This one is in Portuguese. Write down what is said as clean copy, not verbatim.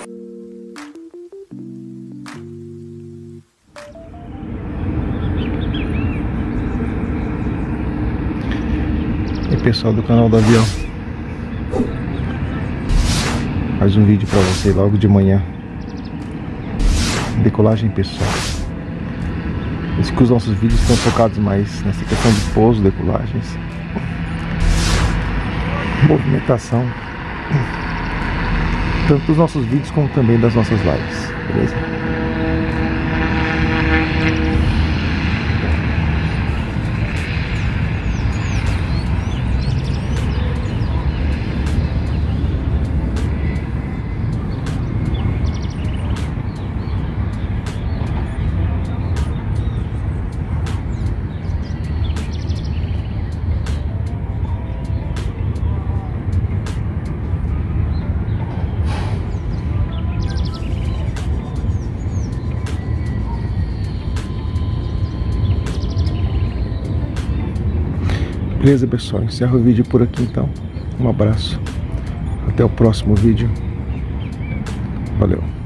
E pessoal do canal do avião, mais um vídeo para você logo de manhã. Decolagem, pessoal. Diz que os nossos vídeos estão focados mais nessa questão de pouso, decolagens, movimentação, tanto dos nossos vídeos como também das nossas lives, beleza? Beleza, pessoal, encerro o vídeo por aqui então. Um abraço, até o próximo vídeo. Valeu.